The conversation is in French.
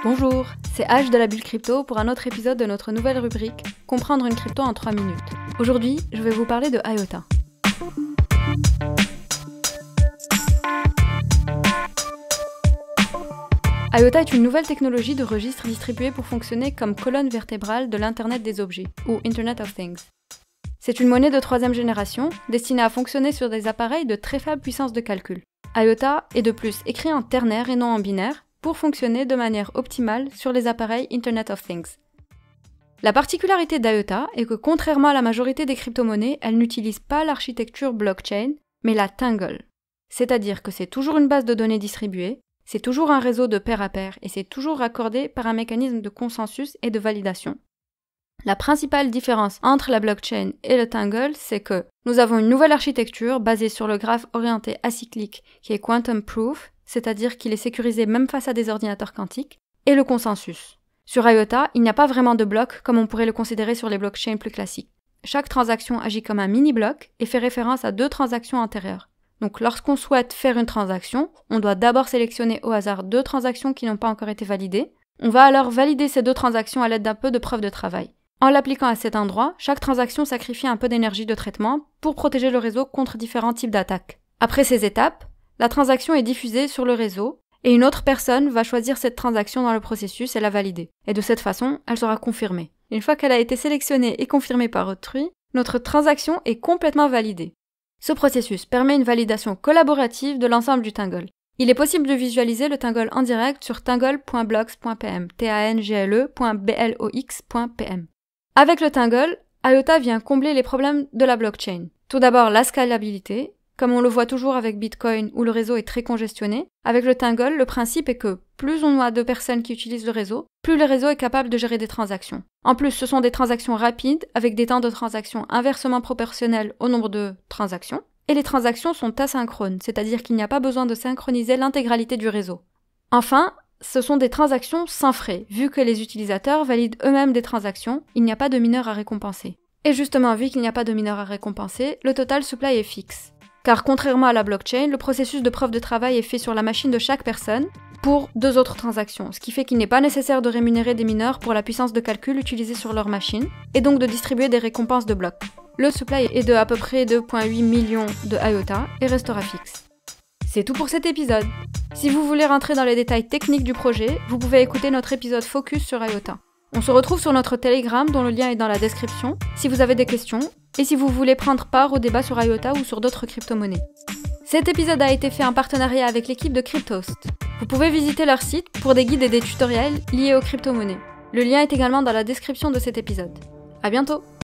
Bonjour, c'est H de la Bulle Crypto pour un autre épisode de notre nouvelle rubrique « Comprendre une crypto en 3 minutes ». Aujourd'hui, je vais vous parler de IOTA. IOTA est une nouvelle technologie de registre distribuée pour fonctionner comme colonne vertébrale de l'Internet des objets, ou Internet of Things. C'est une monnaie de 3e génération, destinée à fonctionner sur des appareils de très faible puissance de calcul. IOTA est de plus écrit en ternaire et non en binaire, pour fonctionner de manière optimale sur les appareils Internet of Things. La particularité d'IOTA est que contrairement à la majorité des crypto-monnaies, elle n'utilise pas l'architecture blockchain, mais la Tangle. C'est-à-dire que c'est toujours une base de données distribuée, c'est toujours un réseau de pair à pair et c'est toujours raccordé par un mécanisme de consensus et de validation. La principale différence entre la blockchain et le Tangle, c'est que nous avons une nouvelle architecture basée sur le graphe orienté acyclique qui est quantum proof, c'est-à-dire qu'il est sécurisé même face à des ordinateurs quantiques, et le consensus. Sur IOTA, il n'y a pas vraiment de bloc comme on pourrait le considérer sur les blockchains plus classiques. Chaque transaction agit comme un mini-bloc et fait référence à 2 transactions antérieures. Donc lorsqu'on souhaite faire une transaction, on doit d'abord sélectionner au hasard 2 transactions qui n'ont pas encore été validées. On va alors valider ces 2 transactions à l'aide d'un peu de preuve de travail. En l'appliquant à cet endroit, chaque transaction sacrifie un peu d'énergie de traitement pour protéger le réseau contre différents types d'attaques. Après ces étapes, la transaction est diffusée sur le réseau et une autre personne va choisir cette transaction dans le processus et la valider. Et de cette façon, elle sera confirmée. Une fois qu'elle a été sélectionnée et confirmée par autrui, notre transaction est complètement validée. Ce processus permet une validation collaborative de l'ensemble du Tangle. Il est possible de visualiser le Tangle en direct sur tangle.blocks.pm, tangle.blox.pm. Avec le Tangle, IOTA vient combler les problèmes de la blockchain. Tout d'abord, la scalabilité. Comme on le voit toujours avec Bitcoin où le réseau est très congestionné, avec le Tangle, le principe est que plus on a de personnes qui utilisent le réseau, plus le réseau est capable de gérer des transactions. En plus, ce sont des transactions rapides avec des temps de transaction inversement proportionnels au nombre de transactions, et les transactions sont asynchrones, c'est-à-dire qu'il n'y a pas besoin de synchroniser l'intégralité du réseau. Enfin, ce sont des transactions sans frais, vu que les utilisateurs valident eux-mêmes des transactions, il n'y a pas de mineur à récompenser. Et justement, vu qu'il n'y a pas de mineur à récompenser, le total supply est fixe. Car contrairement à la blockchain, le processus de preuve de travail est fait sur la machine de chaque personne pour 2 autres transactions, ce qui fait qu'il n'est pas nécessaire de rémunérer des mineurs pour la puissance de calcul utilisée sur leur machine, et donc de distribuer des récompenses de blocs. Le supply est de à peu près 2,8 millions de IOTA et restera fixe. C'est tout pour cet épisode. Si vous voulez rentrer dans les détails techniques du projet, vous pouvez écouter notre épisode Focus sur IOTA. On se retrouve sur notre Telegram dont le lien est dans la description si vous avez des questions et si vous voulez prendre part au débat sur IOTA ou sur d'autres crypto-monnaies. Cet épisode a été fait en partenariat avec l'équipe de Cryptost. Vous pouvez visiter leur site pour des guides et des tutoriels liés aux crypto-monnaies. Le lien est également dans la description de cet épisode. À bientôt!